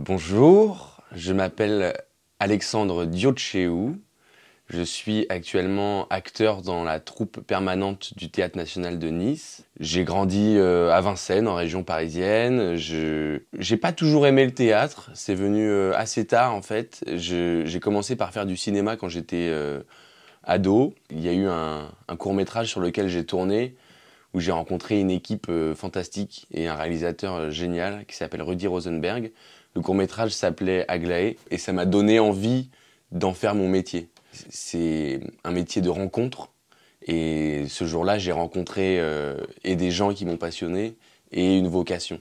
Bonjour, je m'appelle Alexandre Diotcheou. Je suis actuellement acteur dans la troupe permanente du Théâtre National de Nice. J'ai grandi à Vincennes, en région parisienne. J'ai pas toujours aimé le théâtre, c'est venu assez tard en fait. J'ai commencé par faire du cinéma quand j'étais ado. Il y a eu un court-métrage sur lequel j'ai tourné, où j'ai rencontré une équipe fantastique et un réalisateur génial qui s'appelle Rudy Rosenberg. Le court-métrage s'appelait Aglaé et ça m'a donné envie d'en faire mon métier. C'est un métier de rencontre et ce jour-là, j'ai rencontré et des gens qui m'ont passionné et une vocation.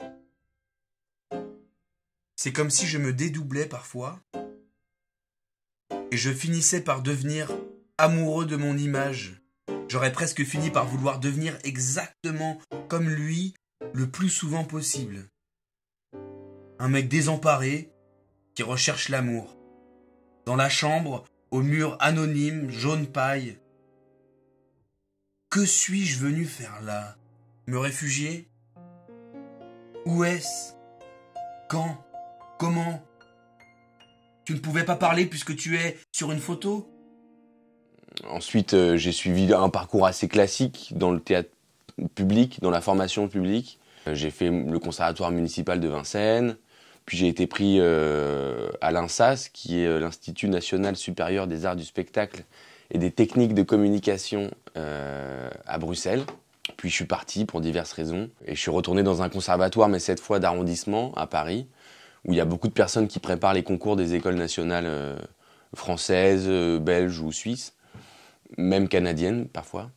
C'est comme si je me dédoublais parfois et je finissais par devenir amoureux de mon image. J'aurais presque fini par vouloir devenir exactement comme lui le plus souvent possible. Un mec désemparé qui recherche l'amour. Dans la chambre, aux murs anonymes, jaune paille. Que suis-je venu faire là? Me réfugier? Où est-ce? Quand? Comment? Tu ne pouvais pas parler puisque tu es sur une photo? Ensuite, j'ai suivi un parcours assez classique dans le théâtre public, dans la formation publique. J'ai fait le conservatoire municipal de Vincennes, puis j'ai été pris à l'INSAS, qui est l'Institut national supérieur des arts du spectacle et des techniques de communication à Bruxelles. Puis je suis parti pour diverses raisons et je suis retourné dans un conservatoire, mais cette fois d'arrondissement à Paris, où il y a beaucoup de personnes qui préparent les concours des écoles nationales françaises, belges ou suisses, même canadiennes parfois.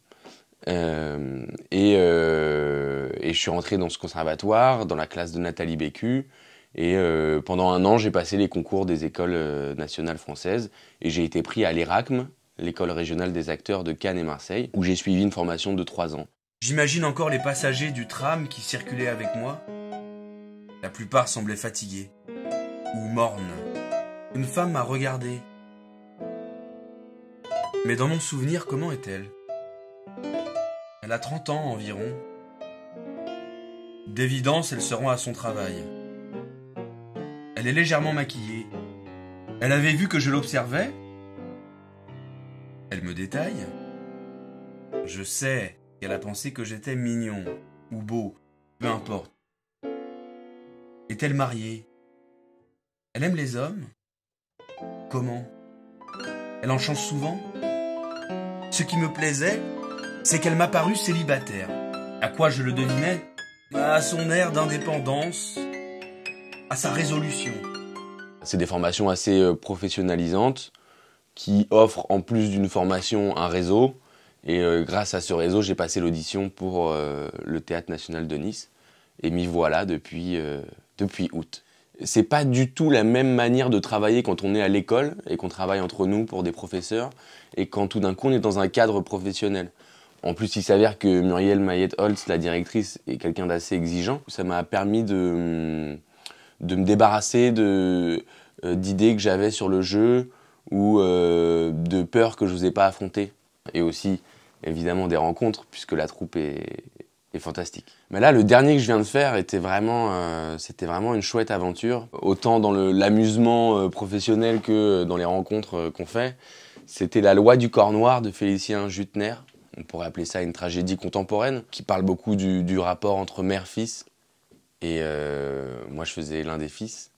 Et je suis rentré dans ce conservatoire, dans la classe de Nathalie Bécu. Et pendant un an, j'ai passé les concours des écoles nationales françaises. Et j'ai été pris à l'ERACM, l'école régionale des acteurs de Cannes et Marseille, où j'ai suivi une formation de 3 ans. J'imagine encore les passagers du tram qui circulaient avec moi. La plupart semblaient fatigués ou mornes. Une femme m'a regardé. Mais dans mon souvenir, comment est-elle? Elle a 30 ans environ. D'évidence, elle se rend à son travail. Elle est légèrement maquillée. Elle avait vu que je l'observais. Elle me détaille. Je sais qu'elle a pensé que j'étais mignon ou beau, peu importe. Est-elle mariée? Elle aime les hommes? Comment? Elle en change souvent? Ce qui me plaisait, c'est qu'elle m'a paru célibataire. À quoi je le devinais? À son air d'indépendance, à sa résolution. C'est des formations assez professionnalisantes qui offrent en plus d'une formation un réseau. Et grâce à ce réseau, j'ai passé l'audition pour le Théâtre National de Nice. Et m'y voilà depuis août. C'est pas du tout la même manière de travailler quand on est à l'école et qu'on travaille entre nous pour des professeurs et quand tout d'un coup on est dans un cadre professionnel. En plus, il s'avère que Muriel Mayette-Holtz, la directrice, est quelqu'un d'assez exigeant. Ça m'a permis de me débarrasser d'idées que j'avais sur le jeu ou de peurs que je n'osais pas affronter. Et aussi, évidemment, des rencontres, puisque la troupe est fantastique. Mais là, le dernier que je viens de faire c'était vraiment une chouette aventure. Autant dans l'amusement professionnel que dans les rencontres qu'on fait. C'était La Loi du corps noir de Félicien Juttner. On pourrait appeler ça une tragédie contemporaine, qui parle beaucoup du rapport entre mère-fils. Et moi, je faisais l'un des fils.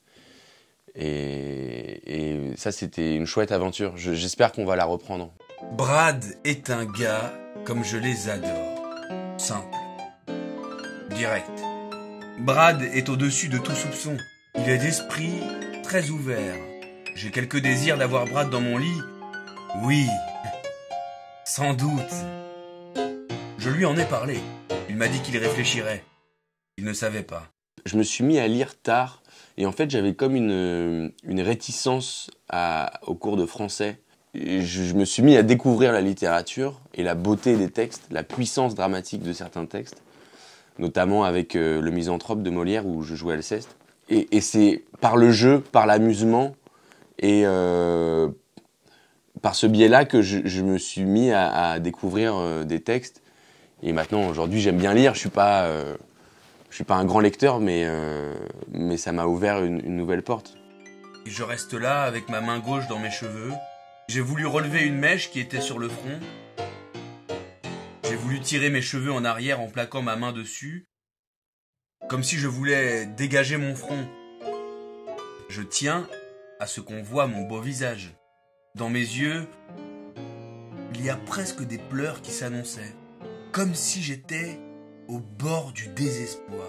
Et ça, c'était une chouette aventure. J'espère qu'on va la reprendre. Brad est un gars comme je les adore. Simple. Direct. Brad est au-dessus de tout soupçon. Il est d'esprit très ouvert. J'ai quelques désirs d'avoir Brad dans mon lit. Oui. Sans doute. Je lui en ai parlé. Il m'a dit qu'il réfléchirait. Il ne savait pas. Je me suis mis à lire tard et en fait j'avais comme une réticence au cours de français. Et je me suis mis à découvrir la littérature et la beauté des textes, la puissance dramatique de certains textes, notamment avec Le Misanthrope de Molière où je jouais Alceste. Et c'est par le jeu, par l'amusement et par ce biais-là que je me suis mis à découvrir des textes. Et maintenant, aujourd'hui, j'aime bien lire. Je suis pas Je suis pas un grand lecteur, mais ça m'a ouvert une nouvelle porte. Et je reste là avec ma main gauche dans mes cheveux. J'ai voulu relever une mèche qui était sur le front. J'ai voulu tirer mes cheveux en arrière en plaquant ma main dessus, comme si je voulais dégager mon front. Je tiens à ce qu'on voit mon beau visage. Dans mes yeux, il y a presque des pleurs qui s'annonçaient, comme si j'étais au bord du désespoir.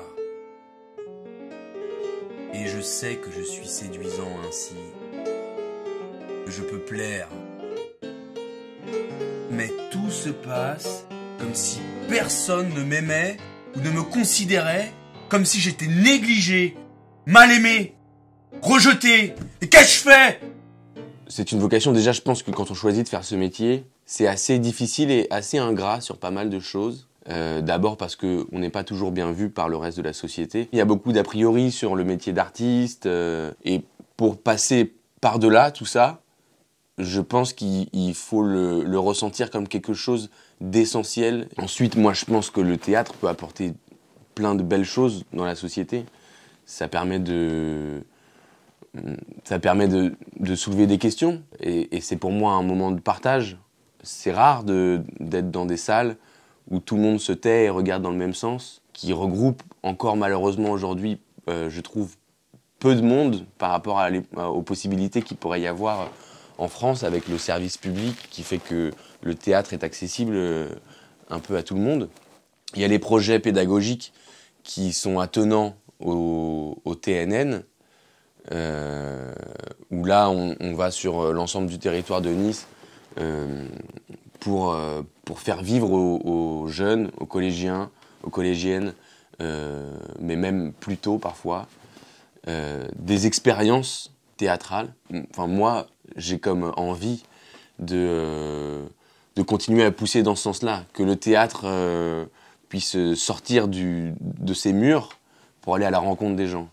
Et je sais que je suis séduisant ainsi, que je peux plaire. Mais tout se passe comme si personne ne m'aimait ou ne me considérait, comme si j'étais négligé, mal aimé, rejeté. Et qu'ai-je fait ? C'est une vocation, déjà je pense que quand on choisit de faire ce métier, c'est assez difficile et assez ingrat sur pas mal de choses. D'abord parce qu'on n'est pas toujours bien vu par le reste de la société. Il y a beaucoup d'a priori sur le métier d'artiste, et pour passer par-delà tout ça, je pense qu'il faut le ressentir comme quelque chose d'essentiel. Ensuite, moi je pense que le théâtre peut apporter plein de belles choses dans la société. Ça permet de soulever des questions, et c'est pour moi un moment de partage. C'est rare d'être dans des salles où tout le monde se tait et regarde dans le même sens, qui regroupe encore malheureusement aujourd'hui, je trouve, peu de monde par rapport aux possibilités qu'il pourrait y avoir en France avec le service public qui fait que le théâtre est accessible un peu à tout le monde. Il y a les projets pédagogiques qui sont attenants au TNN, où là on va sur l'ensemble du territoire de Nice pour faire vivre aux jeunes, aux collégiens, aux collégiennes, mais même plus tôt parfois, des expériences théâtrales. Enfin, moi, j'ai comme envie de continuer à pousser dans ce sens-là, que le théâtre puisse sortir de ses murs pour aller à la rencontre des gens.